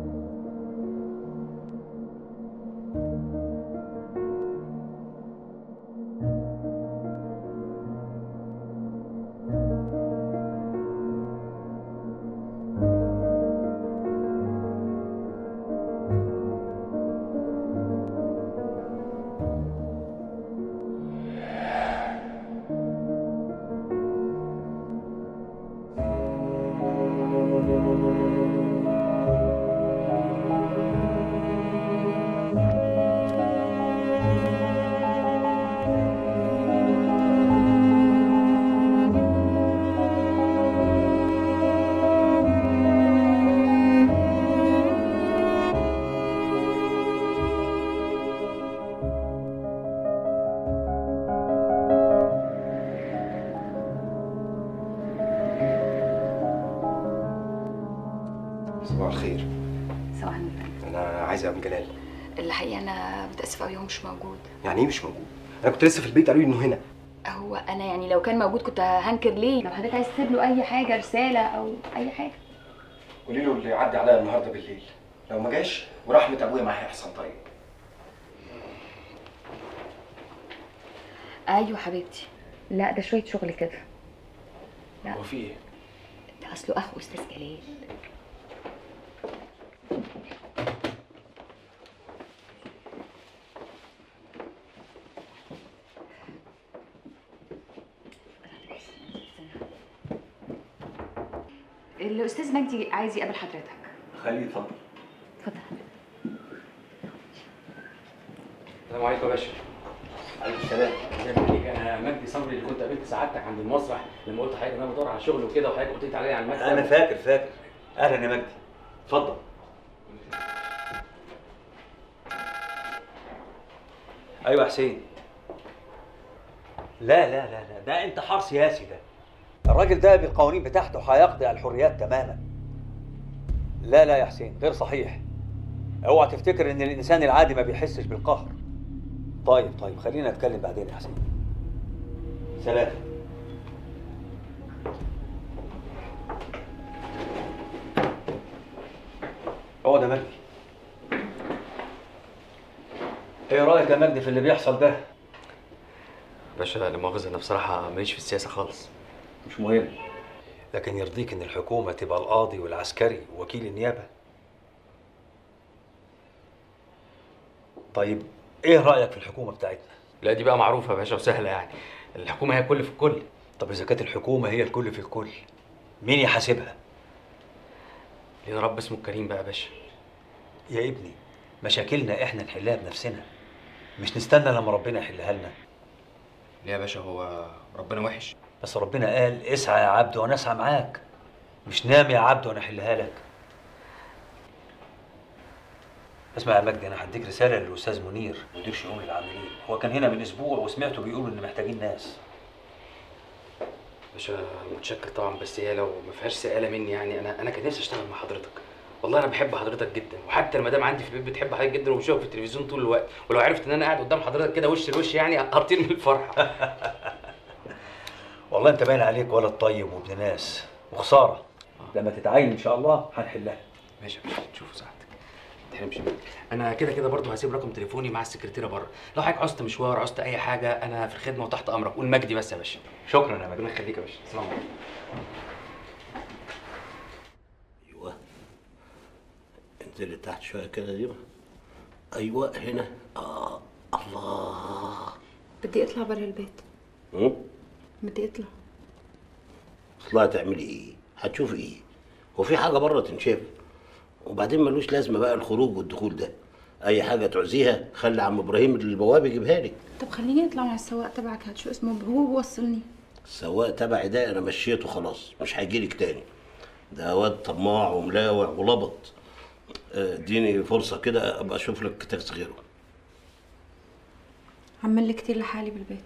صباح الخير. صباح النور. انا عايز اقابل جلال. الحقيقه انا متاسفه قوي هو مش موجود. يعني ايه مش موجود؟ انا كنت لسه في البيت قالوا لي انه هنا. هو انا يعني لو كان موجود كنت هنكر ليه؟ لو حضرتك عايز تسيب له اي حاجه رساله او اي حاجه قولي له اللي يعدي عليا النهارده بالليل، لو ما جاش ورحمه ابويا معايا هيحصل طيب. ايوه حبيبتي. لا ده شويه شغل كده. لا هو في ايه؟ ده اصله اخو استاذ جلال. الاستاذ مجدي عايز يقابل حضرتك. خليه يتفضل. اتفضل. السلام عليكم يا باشا. عليكم السلام. انا مجدي صبري اللي كنت قابلت سعادتك عند المسرح لما قلت لحضرتك ان انا بدور على شغل وكده وحضرتك قلت لي عليا على المكتب. أنا فاكر. أهلا يا مجدي. اتفضل. أيوة حسين. لا ده انتحار سياسي ده. الراجل ده بالقوانين بتاعته هيقضي على الحريات تماما. لا يا حسين غير صحيح. اوعى تفتكر ان الانسان العادي ما بيحسش بالقهر. طيب خلينا نتكلم بعدين يا حسين. سلام. اقعد يا مجدي. ايه رايك يا مجدي في اللي بيحصل ده؟ باشا لا مؤاخذة انا بصراحه ماليش في السياسه خالص. مش مهم، لكن يرضيك ان الحكومه تبقى القاضي والعسكري ووكيل النيابه؟ طيب ايه رايك في الحكومه بتاعتنا؟ لا دي بقى معروفه يا باشا وسهله يعني، الحكومه هي الكل في الكل. طب اذا كانت الحكومه هي الكل في الكل مين يحاسبها؟ لينا رب اسمه الكريم بقى يا باشا. يا ابني مشاكلنا احنا نحلها بنفسنا، مش نستنى لما ربنا يحلها لنا. ليه يا باشا هو ربنا وحش؟ بس ربنا قال اسعى يا عبد وانا اسعى معاك، مش نام يا عبد وانا احلها لك. اسمع يا مجدي، انا هديك رساله للاستاذ منير مدير شؤون العاملين، هو كان هنا من اسبوع وسمعته بيقولوا ان محتاجين ناس. باشا متشكر طبعا، بس هي لو ما فيهاش سئاله مني يعني انا كان نفسي اشتغل مع حضرتك. والله انا بحب حضرتك جدا، وحتى المدام عندي في البيت بتحب حضرتك جدا وبشوفك في التلفزيون طول الوقت، ولو عرفت ان انا قاعد قدام حضرتك كده وش لوش يعني هطير من الفرحه. والله انت باين عليك ولد طيب وابن ناس، وخساره لما تتعين ان شاء الله هنحلها. ماشي يا باشا تشوفوا ساعتك ما تحرمش مني. انا كده برضه هسيب رقم تليفوني مع السكرتيره بره، لو حضرتك عوزت مشوار عوزت اي حاجه انا في الخدمه وتحت امرك. قول مجدي بس يا باشا. شكرا يا مجدي. ربنا يخليك يا باشا. السلام عليكم. انزلي تحت شويه كده دي. ايوه هنا. الله. بدي اطلع برا البيت. بدي اطلع. اطلعي تعملي ايه؟ هتشوفي ايه؟ هو في حاجه بره تنشاف؟ وبعدين ملوش لازمه بقى الخروج والدخول ده. اي حاجه تعوزيها خلي عم ابراهيم البواب يجيبها لك. طب خليني اطلع مع السواق تبعك، هاد شو اسمه، هو بوصلني. السواق تبعي ده انا مشيته خلاص، مش هيجيلك تاني. ده واد طماع وملاوع ولبط. اديني فرصه كده ابقى اشوف لك تاكسي غيره. عمل لي كتير لحالي بالبيت.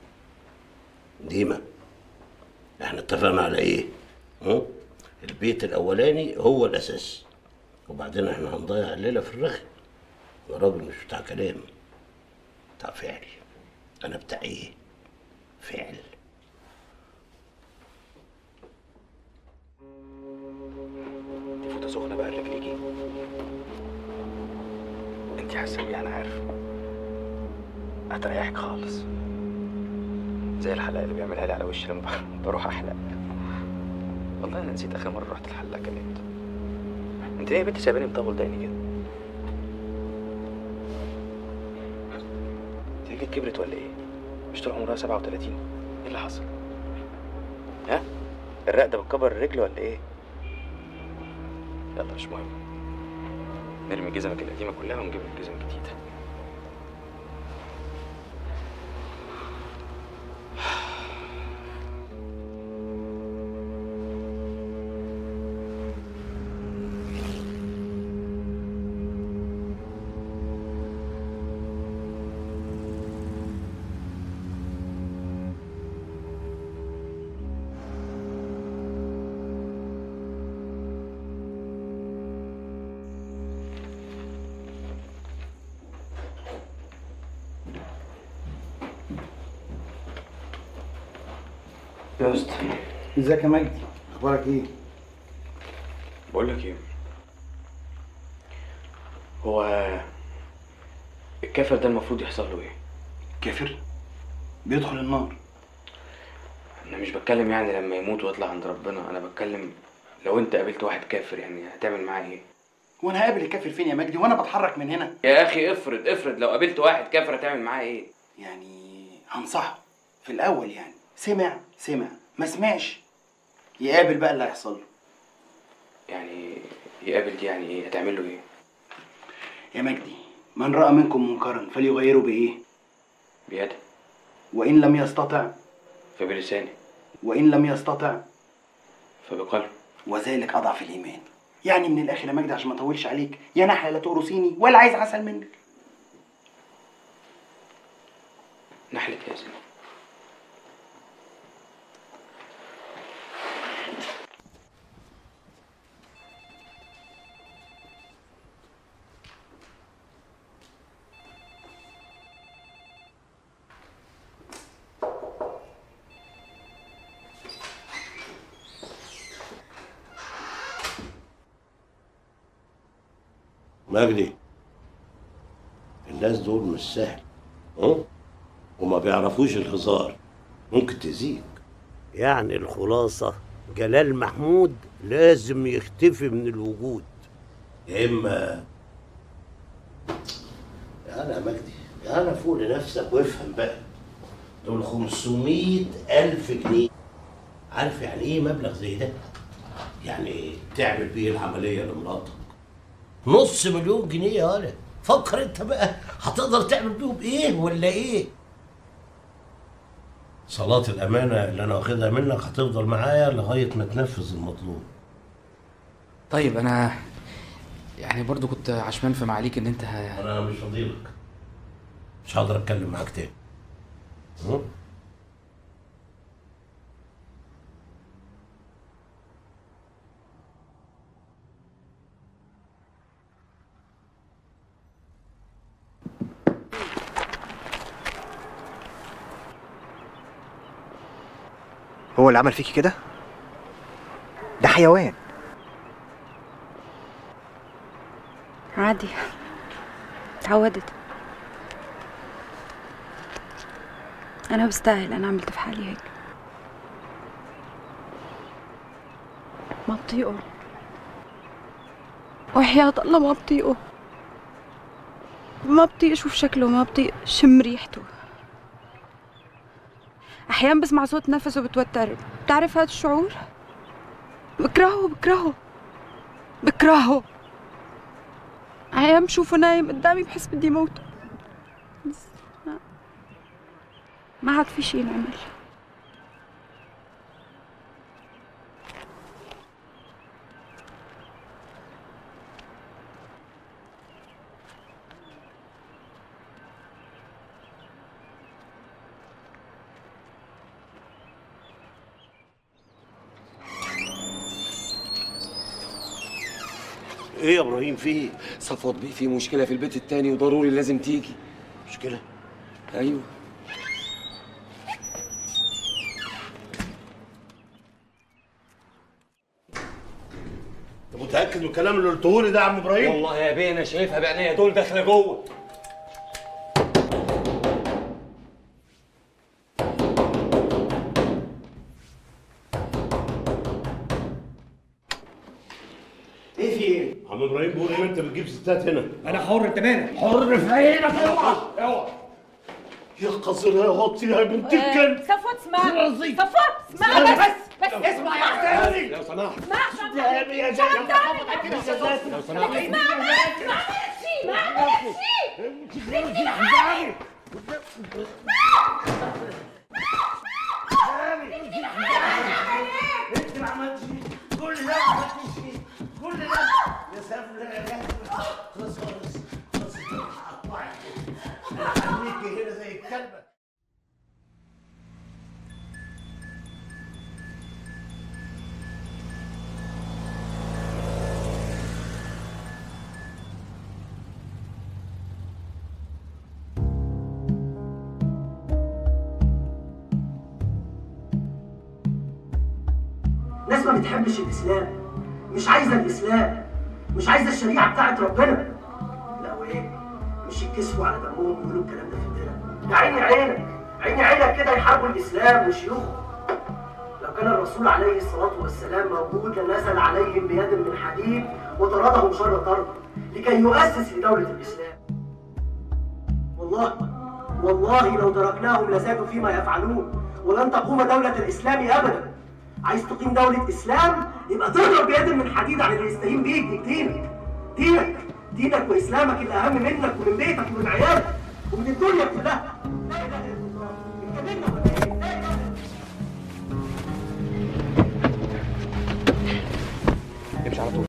ديما احنا اتفقنا على ايه؟ البيت الاولاني هو الاساس، وبعدين احنا هنضيع الليله في الرغي. يا راجل مش بتاع كلام، بتاع فعل. انا بتاع ايه؟ فعل. فوطه سخنه بقى رجليكي. انت حاسه بيه، انا عارف. هتريحك خالص، زي الحلاق اللي بيعملها لي على وشي لما بروح احلق. والله انا نسيت اخر مره رحت الحلاق كان امتى. انت ليه يا بنتي سايباني مطول دقني كده؟ انت رجلك كبرت ولا ايه؟ مش طول عمرها 37؟ ايه اللي حصل؟ ها؟ الرقده بتكبر الرجل ولا ايه؟ يلا مش مهم، نرمي جزمك القديمه كلها ونجيب لك جزم جديده. يا اسطى ازيك يا مجدي؟ اخبارك ايه؟ بقول لك ايه، هو الكافر ده المفروض يحصل له ايه؟ كافر؟ بيدخل النار. انا مش بتكلم يعني لما يموت ويطلع عند ربنا، انا بتكلم لو انت قابلت واحد كافر يعني هتعمل معاه ايه؟ وانا هقابل الكافر فين يا مجدي وانا بتحرك من هنا؟ يا اخي افرض لو قابلت واحد كافر هتعمل معاه ايه؟ يعني هنصحه في الاول، يعني سمع ما سمعش يقابل بقى اللي هيحصل له. يعني يقابل دي يعني ايه؟ هتعمل له ايه؟ يا مجدي من رأى منكم منكرا فليغيره بايه؟ بيده. وإن لم يستطع فبلسانه. وإن لم يستطع فبقلبه. وذلك أضعف الإيمان. يعني من الآخر يا مجدي عشان ما اطولش عليك، يا نحلة لا تقرصيني ولا عايز عسل منك. نحلة ياسين. مجدي الناس دول مش سهل، وما بيعرفوش الهزار، ممكن تأذيك. يعني الخلاصة جلال محمود لازم يختفي من الوجود، يا إما يا مجدي يا فوق لنفسك وافهم بقى. دول 500,000 جنيه، عارف يعني إيه مبلغ زي ده؟ يعني تعمل بيه العملية لمراتك $500,000 جنيه يا ولد. فكر انت بقى هتقدر تعمل بيهم ايه ولا ايه؟ صلاة الأمانة اللي أنا واخدها منك هتفضل معايا لغاية ما تنفذ المطلوب. طيب أنا يعني برضو كنت عشمان في معاليك إن أنت أنا مش فاضيلك، مش هقدر أتكلم معاك تاني. هو اللي عمل فيكي كده؟ ده حيوان. عادي، اتعودت. انا بستاهل، انا عملت في حالي هيك. ما بطيقه، وحياة الله ما بطيقه. ما بطيق اشوف شكله، ما بطيق شم ريحته. احيانا بسمع صوت نفسه بتوتر. بتعرف هذا الشعور؟ بكرهه. ايام بشوفه نايم قدامي بحس بدي موته، بس ما عاد في شي ينعمل. ايه يا ابراهيم في ايه؟ صفوت بيه في مشكلة في البيت التاني وضروري لازم تيجي. مشكلة؟ ايوه. انت متأكد من الكلام اللي قلته لي ده يا عم ابراهيم؟ والله يا بيه انا شايفها بعينيا، دول داخلة جوه. ايه في ايه؟ عم ابراهيم بيقول ان انت بتجيب ستات هنا. انا حر، انت مالك؟ حر في عينك. اوعى اوعى يا قذرة يا غطي يا بنت الكلب. صفوت اسمعني، رزي. صفوت اسمعني بس اسمع يا عسكري لو سمحت. اسمع يا لو سمحت. انت ما عملتش كل ده، ما عملتش كل ده يا سافر يا جهل. خلاص خلاص خلاص هقطعك انا هخليكي هنا زي الكلبه. ناس ما بتحبش الاسلام، مش عايزه الاسلام، مش عايزه الشريعه بتاعت ربنا. لا وايه؟ مش يتكسفوا على دمهم ويقولوا الكلام ده في الدنيا. يا عيني عينك، عيني عينك كده يحاربوا الاسلام وشيوخه. لو كان الرسول عليه الصلاه والسلام موجود لنزل عليهم بيد من حديد وطردهم شر طرد لكي يؤسس لدوله الاسلام. والله لو تركناهم لزادوا فيما يفعلون ولن تقوم دوله الاسلام ابدا. عايز تقيم دولة إسلام يبقى تضرب بيد من حديد على اللي يستهين بيك. دينك وإسلامك الأهم منك ومن بيتك ومن عيالك ومن الدنيا كلها. لا إله إلا الله. أنت منا ولا إيه؟